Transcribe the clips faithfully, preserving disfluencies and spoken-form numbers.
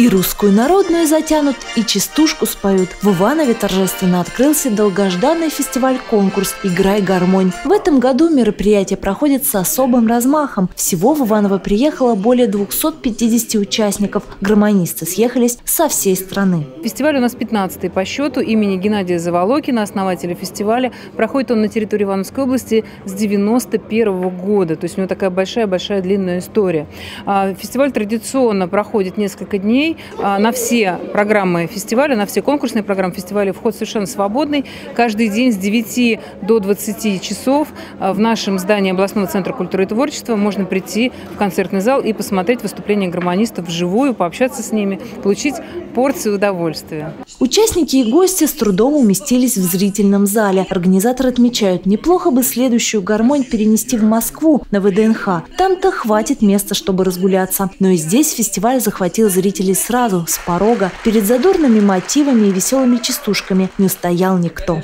русскую народную затянут, и частушку споют. В Иванове торжественно открылся долгожданный фестиваль-конкурс «Играй гармонь». В этом году мероприятие проходит с особым размахом. Всего в Иваново приехало более двухсот пятидесяти участников. Гармонисты съехались со всей страны. Фестиваль у нас пятнадцатый по счету имени Геннадия Заволокина, основателя фестиваля. Проходит он на территории Ивановской области с девяносто первого года. То есть у него такая большая-большая длинная история. Фестиваль традиционно проходит несколько дней. На все программы фестиваля, на все конкурсные программы фестиваля вход совершенно свободный. Каждый день с девяти до двадцати часов в нашем здании областного центра культуры и творчества можно прийти в концертный зал и посмотреть выступления гармонистов вживую, пообщаться с ними, получить порцию удовольствия. Участники и гости с трудом уместились в зрительном зале. Организаторы отмечают, неплохо бы следующую гармонь перенести в Москву на вэ дэ эн ха. Там-то хватит места, чтобы разгуляться. Но и здесь фестиваль захватил зрителей сразу, с порога. Перед задорными мотивами и веселыми частушками не устоял никто.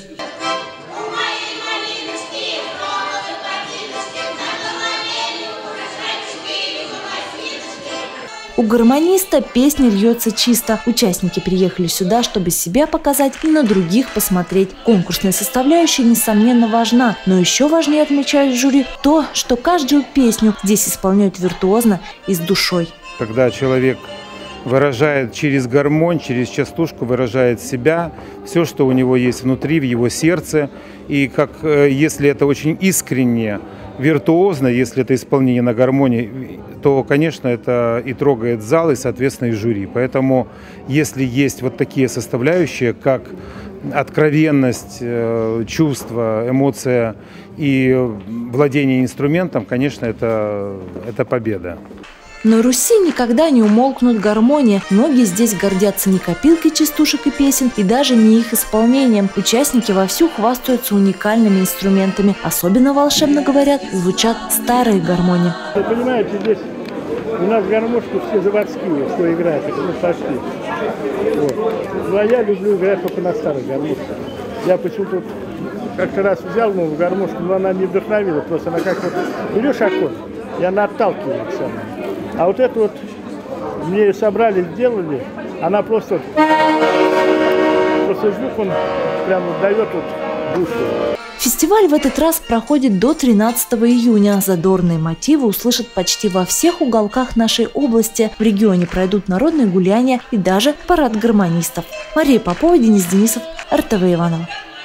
У гармониста песня льется чисто. Участники приехали сюда, чтобы себя показать и на других посмотреть. Конкурсная составляющая, несомненно, важна. Но еще важнее, отмечают жюри, то, что каждую песню здесь исполняют виртуозно и с душой. Когда человек выражает через гармонь, через частушку, выражает себя, все, что у него есть внутри, в его сердце. И как, если это очень искренне, виртуозно, если это исполнение на гармонии, то, конечно, это и трогает зал, и, соответственно, и жюри. Поэтому, если есть вот такие составляющие, как откровенность, чувство, эмоция и владение инструментом, конечно, это, это победа. На Руси никогда не умолкнут гармонии. Многие здесь гордятся не копилкой частушек и песен, и даже не их исполнением. Участники вовсю хвастаются уникальными инструментами. Особенно волшебно, говорят, звучат старые гармонии. Вы понимаете, здесь у нас гармошки все заводские, кто играет, ну почти. Вот. Ну а я люблю играть только на старых гармошках. Я почему-то как-то раз взял новую гармошку, но она не вдохновила, просто она как вот берешь аккорд, и она отталкивает сама. А вот это вот мне ее собрали, сделали, она просто, просто звук он прям дает вот душу. Фестиваль в этот раз проходит до тринадцатого июня. Задорные мотивы услышат почти во всех уголках нашей области. В регионе пройдут народные гуляния и даже парад гармонистов. Мария Попова, Денис Денисов, эр тэ вэ Иваново.